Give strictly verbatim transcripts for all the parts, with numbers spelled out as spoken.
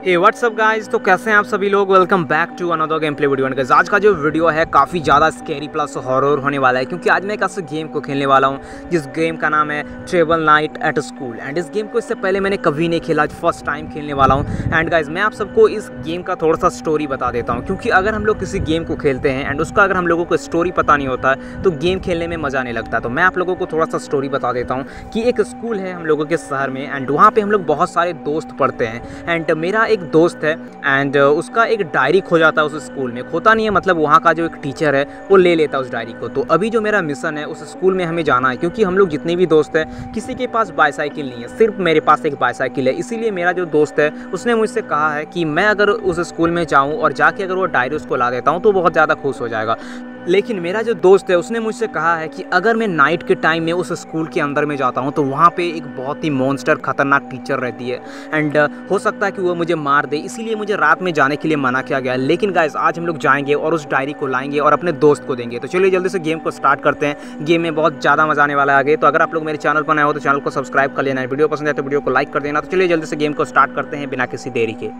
ए WhatsApp guys, तो कैसे हैं आप सभी लोग। Welcome back to another game play video. Guys आज का जो वीडियो है काफ़ी ज़्यादा स्कैरी प्लस हॉरर होने वाला है, क्योंकि आज मैं एक ऐसे गेम को खेलने वाला हूं जिस गेम का नाम है trouble night at school. And इस गेम को इससे पहले मैंने कभी नहीं खेला, आज फर्स्ट टाइम खेलने वाला हूं। एंड गाइस मैं आप सबको इस गेम का थोड़ा सा स्टोरी बता देता हूँ, क्योंकि अगर हम लोग किसी गेम को खेलते हैं एंड उसका अगर हम लोगों को स्टोरी पता नहीं होता है तो गेम खेलने में मज़ा नहीं लगता। तो मैं आप लोगों को थोड़ा सा स्टोरी बता देता हूँ कि एक स्कूल है हम लोगों के शहर में, एंड वहाँ पर हम लोग बहुत सारे दोस्त पढ़ते हैं। एंड मेरा एक दोस्त है एंड uh, उसका एक डायरी खो जाता है उस स्कूल में। खोता नहीं है, मतलब वहाँ का जो एक टीचर है वो ले लेता है उस डायरी को। तो अभी जो मेरा मिशन है उस स्कूल में हमें जाना है, क्योंकि हम लोग जितने भी दोस्त हैं किसी के पास बाईसाइकिल नहीं है, सिर्फ मेरे पास एक बाईसाइकिल है। इसीलिए मेरा जो दोस्त है उसने मुझसे कहा है कि मैं अगर उस स्कूल में जाऊँ और जाके अगर वो डायरी उसको ला देता हूँ तो बहुत ज़्यादा खुश हो जाएगा। लेकिन मेरा जो दोस्त है उसने मुझसे कहा है कि अगर मैं नाइट के टाइम में उस स्कूल के अंदर में जाता हूँ तो वहाँ पे एक बहुत ही मॉन्स्टर खतरनाक टीचर रहती है एंड uh, हो सकता है कि वो मुझे मार दे, इसीलिए मुझे रात में जाने के लिए मना किया गया। लेकिन गाइस आज हम लोग जाएंगे और उस डायरी को लाएंगे और अपने दोस्त को देंगे। तो चलिए जल्दी से गेम को स्टार्ट करते हैं। गेम में बहुत ज़्यादा मजा आने वाला है आगे। तो अगर आप लोग मेरे चैनल पर नए हो तो चैनल को सब्सक्राइब कर लेना है, वीडियो पसंद है तो वीडियो को लाइक कर देना। तो चलिए जल्दी से गेम को स्टार्ट करते हैं बिना किसी देरी के।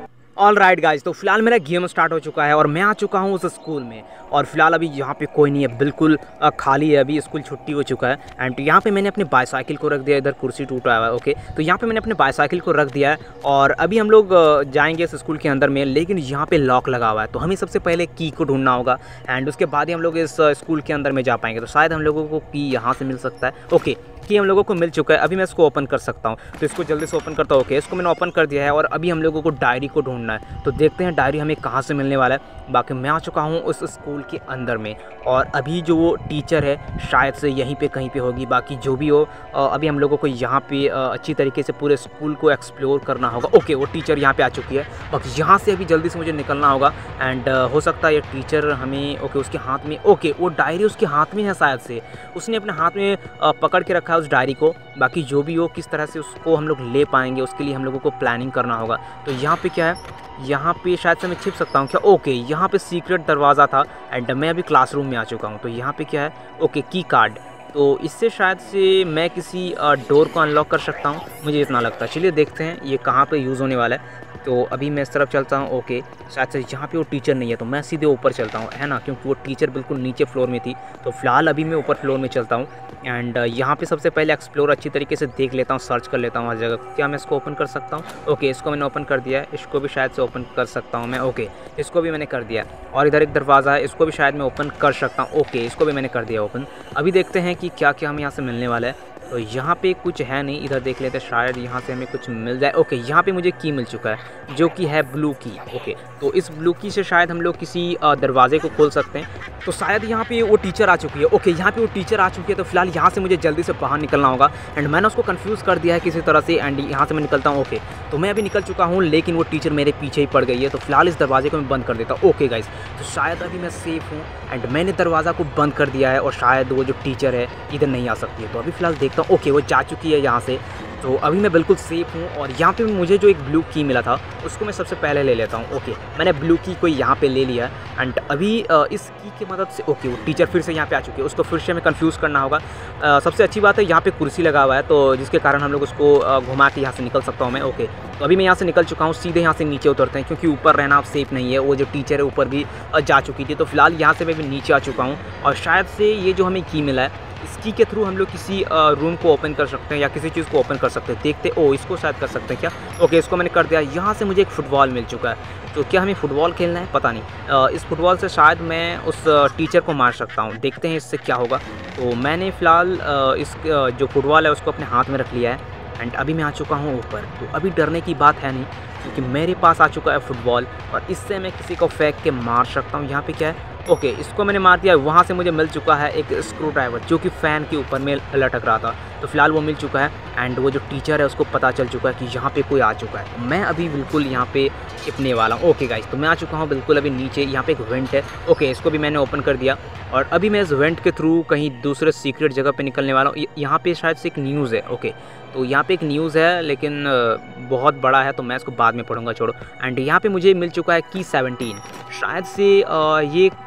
ऑल राइट गाइज, तो फिलहाल मेरा गेम स्टार्ट हो चुका है और मैं आ चुका हूँ उस स्कूल में। और फिलहाल अभी यहाँ पे कोई नहीं है, बिल्कुल खाली है, अभी स्कूल छुट्टी हो चुका है। एंड यहाँ पे मैंने अपने बाईसाइकिल को रख दिया, इधर कुर्सी टूटा हुआ है। ओके, तो यहाँ पे मैंने अपने बाईसाइकिल को रख दिया है और अभी हम लोग जाएंगे इस स्कूल के अंदर में। लेकिन यहाँ पे लॉक लगा हुआ है, तो हमें सबसे पहले की को ढूंढना होगा एंड उसके बाद ही हम लोग इस स्कूल के अंदर में जा पाएंगे। तो शायद हम लोगों को की यहाँ से मिल सकता है। ओके, कि हम लोगों को मिल चुका है, अभी मैं इसको ओपन कर सकता हूँ। तो इसको जल्दी से ओपन करता हूँ। ओके, इसको मैंने ओपन कर दिया है और अभी हम लोगों को डायरी को ढूंढना है। तो देखते हैं डायरी हमें कहाँ से मिलने वाला है। बाकी मैं आ चुका हूँ उस स्कूल के अंदर में और अभी जो वो टीचर है शायद से यहीं पे कहीं पे होगी। बाकी जो भी हो, अभी हम लोगों को यहाँ पे अच्छी तरीके से पूरे स्कूल को एक्सप्लोर करना होगा। ओके, वो टीचर यहाँ पे आ चुकी है। बाकी यहाँ से अभी जल्दी से मुझे निकलना होगा एंड हो सकता है ये टीचर हमें, ओके उसके हाथ में, ओके वो डायरी उसके हाथ में है, शायद से उसने अपने हाथ में पकड़ के रखा है उस डायरी को। बाकी जो भी हो, किस तरह से उसको हम लोग ले पाएंगे उसके लिए हम लोगों को प्लानिंग करना होगा। तो यहाँ पे क्या है, यहाँ पे शायद से मैं छिप सकता हूँ क्या। ओके, यहाँ पे सीक्रेट दरवाज़ा था एंड मैं अभी क्लासरूम में आ चुका हूँ। तो यहाँ पे क्या है, ओके की कार्ड, तो इससे शायद से मैं किसी डोर को अनलॉक कर सकता हूँ, मुझे इतना लगता है। चलिए देखते हैं ये कहाँ पे यूज़ होने वाला है। तो अभी मैं इस तरफ चलता हूँ। ओके, शायद से यहाँ पे वो टीचर नहीं है, तो मैं सीधे ऊपर चलता हूँ, है ना, क्योंकि वो टीचर बिल्कुल नीचे फ्लोर में थी। तो फिलहाल अभी मैं ऊपर फ्लोर में चलता हूँ एंड यहाँ पे सबसे पहले एक्सप्लोर अच्छी तरीके से देख लेता हूँ, सर्च कर लेता हूँ हर जगह। क्या मैं इसको ओपन कर सकता हूँ? ओके, इसको मैंने ओपन कर दिया है, इसको भी शायद से ओपन कर सकता हूँ मैं। ओके, इसको भी मैंने कर दिया और इधर एक दरवाज़ा है, इसको भी शायद मैं ओपन कर सकता हूँ। ओके, इसको भी मैंने कर दिया ओपन। अभी देखते हैं कि क्या क्या हमें यहाँ से मिलने वाला है। तो यहाँ पे कुछ है नहीं, इधर देख लेते हैं, शायद यहाँ से हमें कुछ मिल जाए। ओके, यहाँ पे मुझे की मिल चुका है जो कि है ब्लू की। ओके, तो इस ब्लू की से शायद हम लोग किसी दरवाजे को खोल सकते हैं। तो शायद यहाँ पे वो टीचर आ चुकी है। ओके, यहाँ पे वो टीचर आ चुकी है। तो फिलहाल यहाँ से मुझे जल्दी से बाहर निकलना होगा एंड मैंने उसको कंफ्यूज कर दिया है किसी तरह से एंड यहाँ से मैं निकलता हूँ। ओके, तो मैं अभी निकल चुका हूँ, लेकिन वो टीचर मेरे पीछे ही पड़ गई है। तो फिलहाल इस दरवाजे को मैं बंद कर देता हूँ। ओके गाइस, तो शायद अभी मैं सेफ हूँ एंड मैंने दरवाज़ा को बंद कर दिया है और शायद वो जो टीचर है इधर नहीं आ सकती है। तो अभी फिलहाल देखता हूँ। ओके, वो जा चुकी है यहाँ से, तो अभी मैं बिल्कुल सेफ हूँ। और यहाँ पे मुझे जो एक ब्लू की मिला था उसको मैं सबसे पहले ले लेता हूँ। ओके, मैंने ब्लू की को यहाँ पे ले लिया एंड अभी इस की की मदद से, ओके वो टीचर फिर से यहाँ पे आ चुकी है, उसको फिर से हमें कंफ्यूज करना होगा। सबसे अच्छी बात है यहाँ पे कुर्सी लगा हुआ है, तो जिसके कारण हम लोग उसको घुमा के यहाँ से निकल सकता हूँ मैं। ओके, तो अभी मैं यहाँ से निकल चुका हूँ, सीधे यहाँ से नीचे उतरते हैं, क्योंकि ऊपर रहना अब सेफ नहीं है। वो जो टीचर है ऊपर भी जा चुकी थी। तो फिलहाल यहाँ से मैं भी नीचे आ चुका हूँ और शायद से ये जो हमें की मिला है इस की के थ्रू हम लोग किसी रूम को ओपन कर सकते हैं या किसी चीज़ को ओपन कर सकते हैं। देखते, ओ इसको शायद कर सकते हैं क्या। ओके, इसको मैंने कर दिया। यहाँ से मुझे एक फुटबॉल मिल चुका है। तो क्या हमें फुटबॉल खेलना है, पता नहीं। इस फुटबॉल से शायद मैं उस टीचर को मार सकता हूँ, देखते हैं इससे क्या होगा। तो मैंने फ़िलहाल इस जो फुटबॉल है उसको अपने हाथ में रख लिया है एंड अभी मैं आ चुका हूँ ऊपर। तो अभी डरने की बात है नहीं, क्योंकि मेरे पास आ चुका है फुटबॉल और इससे मैं किसी को फेंक के मार सकता हूँ। यहाँ पे क्या है, ओके इसको मैंने मार दिया। वहाँ से मुझे मिल चुका है एक स्क्रू ड्राइवर जो कि फ़ैन के ऊपर में लटक रहा था। तो फिलहाल वो मिल चुका है एंड वो जो टीचर है उसको पता चल चुका है कि यहाँ पे कोई आ चुका है। मैं अभी बिल्कुल यहाँ पे छिपने वाला हूँ। ओके गाइस, तो मैं आ चुका हूँ बिल्कुल अभी नीचे। यहाँ पे एक वेंट है। ओके, इसको भी मैंने ओपन कर दिया और अभी मैं इस वेंट के थ्रू कहीं दूसरे सीक्रेट जगह पे निकलने वाला हूँ। यहाँ पे शायद से एक न्यूज़ है। ओके, तो यहाँ पे एक न्यूज़ है लेकिन बहुत बड़ा है, तो मैं इसको बाद में पढ़ूंगा, छोड़ो। एंड यहाँ पे मुझे मिल चुका है की सेवनटीन, शायद से ये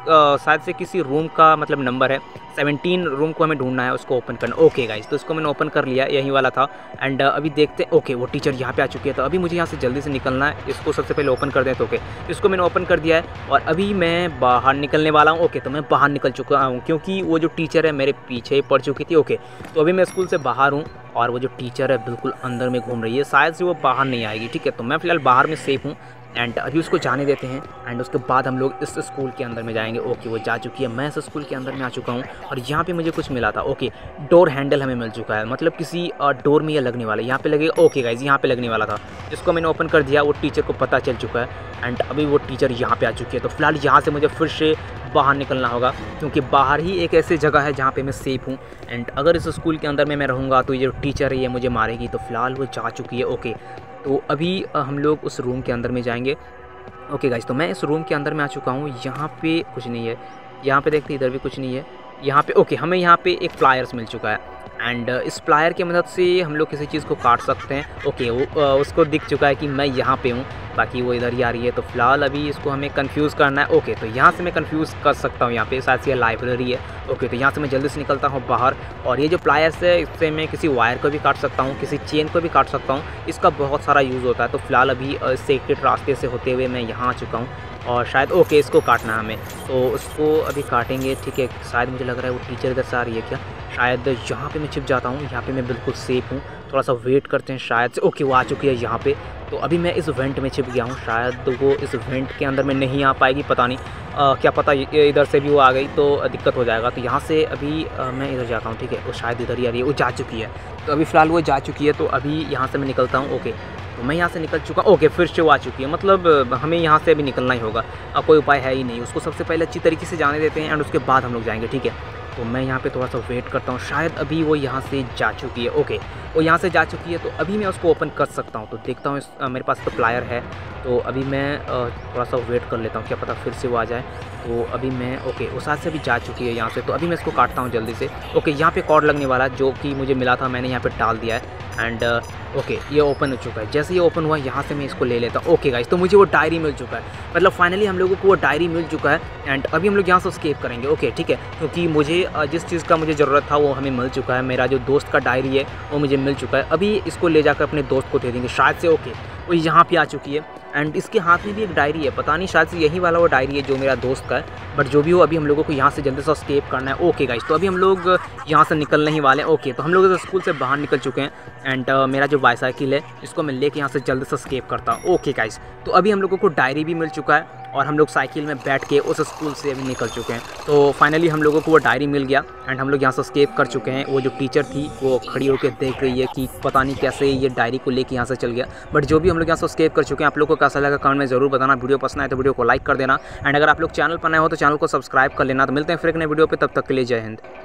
शायद से किसी रूम का मतलब नंबर है सेवनटीन रूम को हमें ढूंढना है, उसको ओपन करना। ओके गाइस, तो इसको मैंने ओपन कर लिया, यही वाला था। एंड अभी देखते हैं। ओके वो टीचर यहाँ पे आ चुकी है, तो अभी मुझे यहाँ से जल्दी से निकलना है। इसको सबसे पहले ओपन कर दें। तो ओके, इसको मैंने ओपन कर दिया है और अभी मैं बाहर निकलने वाला हूँ। ओके, तो मैं बाहर निकल चुका हूँ क्योंकि वो जो टीचर है मेरे पीछे ही पड़ चुकी थी। ओके, तो अभी मैं स्कूल से बाहर हूँ और वो जो टीचर है बिल्कुल अंदर में घूम रही है, शायद से वो बाहर नहीं आएगी। ठीक है, तो मैं फिलहाल बाहर में सेफ हूँ एंड अभी उसको जाने देते हैं एंड उसके बाद हम लोग इस स्कूल के अंदर में जाएंगे। ओके, वो जा चुकी है, मैं इस स्कूल के अंदर में आ चुका हूँ और यहाँ पे मुझे कुछ मिला था। ओके, डोर हैंडल हमें मिल चुका है, मतलब किसी डोर में ये लगने वाला है, यहाँ पे लगेगा। ओके गाइज, यहाँ पे लगने वाला था, जिसको मैंने ओपन कर दिया। वो टीचर को पता चल चुका है एंड अभी वो टीचर यहाँ पे आ चुकी है। तो फिलहाल यहाँ से मुझे फिर से बाहर निकलना होगा क्योंकि बाहर ही एक ऐसी जगह है जहाँ पे मैं सेफ़ हूँ एंड अगर इस स्कूल के अंदर में मैं रहूँगा तो ये जो टीचर है ये मुझे मारेगी। तो फिलहाल वो जा चुकी है। ओके, तो अभी हम लोग उस रूम के अंदर में जाएंगे। ओके गाइस, तो मैं इस रूम के अंदर में आ चुका हूँ। यहाँ पे कुछ नहीं है, यहाँ पे देखते इधर भी कुछ नहीं है, यहाँ पे। ओके, हमें यहाँ पे एक प्लायर्स मिल चुका है एंड इस प्लायर की मदद से हम लोग किसी चीज़ को काट सकते हैं। ओके, वो उसको दिख चुका है कि मैं यहाँ पे हूँ, बाकी वो इधर ही आ रही है। तो फिलहाल अभी इसको हमें कंफ्यूज करना है। ओके, तो यहाँ से मैं कंफ्यूज कर सकता हूँ, यहाँ पे शायद से ये लाइब्रेरी है। ओके, तो यहाँ से मैं जल्दी से निकलता हूँ बाहर और ये जो प्लायर्स है इससे मैं किसी वायर को भी काट सकता हूँ, किसी चेन को भी काट सकता हूँ, इसका बहुत सारा यूज़ होता है। तो फिलहाल अभी सीक्रेट रास्ते से होते हुए मैं यहाँ आ चुका हूँ और शायद ओके इसको काटना है हमें, तो उसको अभी काटेंगे। ठीक है, शायद मुझे लग रहा है वो टीचर इधर से आ रही है क्या, शायद यहाँ पे मैं छिप जाता हूँ, यहाँ पे मैं बिल्कुल सेफ हूँ। थोड़ा सा वेट करते हैं शायद से। ओके, वो आ चुकी है यहाँ पे, तो अभी मैं इस वेंट में छिप गया हूँ, शायद वो इस वेंट के अंदर में नहीं आ पाएगी, पता नहीं आ, क्या पता इधर से भी वो आ गई तो दिक्कत हो जाएगा। तो यहाँ से अभी आ, मैं इधर जाता हूँ। ठीक है, वो शायद इधर ही आ रही है, वो जा चुकी है। तो अभी फ़िलहाल वो जा चुकी है, तो अभी यहाँ से मैं निकलता हूँ। ओके, तो मैं यहाँ से निकल चुका। ओके, फिर से वो आ चुकी है, मतलब हमें यहाँ से अभी निकलना ही होगा, अब कोई उपाय है ही नहीं। उसको सबसे पहले अच्छी तरीके से जाने देते हैं एंड उसके बाद हम लोग जाएंगे। ठीक है, तो मैं यहाँ पे थोड़ा सा वेट करता हूँ, शायद अभी वो यहाँ से जा चुकी है। ओके, वो यहाँ से जा चुकी है, तो अभी मैं उसको ओपन कर सकता हूँ। तो देखता हूँ, मेरे पास तो प्लायर है, तो अभी मैं थोड़ा सा वेट कर लेता हूँ, क्या पता फिर से वो आ जाए। तो अभी मैं ओके, उस साथ से भी जा चुकी है यहाँ से, तो अभी मैं इसको काटता हूँ जल्दी से। ओके, यहाँ पे कॉर्ड लगने वाला जो कि मुझे मिला था, मैंने यहाँ पे डाल दिया है एंड ओके, ये ओपन हो चुका है। जैसे ये ओपन हुआ यहाँ से मैं इसको ले लेता हूँ। ओके गाइस, तो मुझे वो डायरी मिल चुका है, मतलब फाइनली हम लोगों को वो डायरी मिल चुका है एंड अभी हम लोग यहाँ से एस्केप करेंगे। ओके, ठीक है, क्योंकि मुझे जिस चीज़ का मुझे ज़रूरत था वो हमें मिल चुका है, मेरा जो दोस्त का डायरी है वो मुझे मिल चुका है। अभी इसको ले जाकर अपने दोस्त को दे देंगे शायद से। ओके, वो यहाँ पे आ चुकी है एंड इसके हाथ में भी एक डायरी है, पता नहीं शायद से यही वाला वो डायरी है जो मेरा दोस्त का है, बट जो भी हो अभी हम लोगों को यहाँ से जल्दी से एस्केप करना है। ओके गाइस, तो अभी हम लोग यहाँ से निकलने ही वाले हैं। ओके, तो हम लोग इस स्कूल से बाहर निकल चुके हैं एंड uh, मेरा जो बाईसाइकिल है इसको मैं लेके यहाँ से जल्दी से एस्केप करता हूँ। ओके गाइस, तो अभी हम लोगों को डायरी भी मिल चुका है और हम लोग साइकिल में बैठ के उस स्कूल से अभी निकल चुके हैं। तो फाइनली हम लोगों को वो डायरी मिल गया एंड हम लोग यहाँ से एस्केप कर चुके हैं। वो जो टीचर थी वो खड़ी होकर देख रही है कि पता नहीं कैसे ये डायरी को लेके यहाँ से चल गया, बट जो भी हम लोग यहाँ से एस्केप कर चुके हैं। आप लोग को कैसा लगा कमेंट में ज़रूर बताना। वीडियो पसंद आए तो वीडियो को लाइक कर देना एंड अगर आप लोग चैनल पर नए हो तो चैनल को सब्सक्राइब कर लेना। तो मिलते हैं फिर एक नए वीडियो पर, तब तक के लिए जय हिंद।